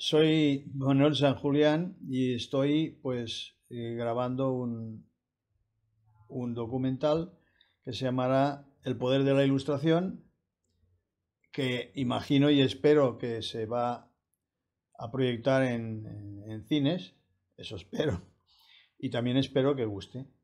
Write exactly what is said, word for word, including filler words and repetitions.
soy Manuel San Julián y estoy pues eh, grabando un, un documental que se llamará El poder de la ilustración, que imagino y espero que se va a proyectar en, en, en cines, eso espero, y también espero que guste.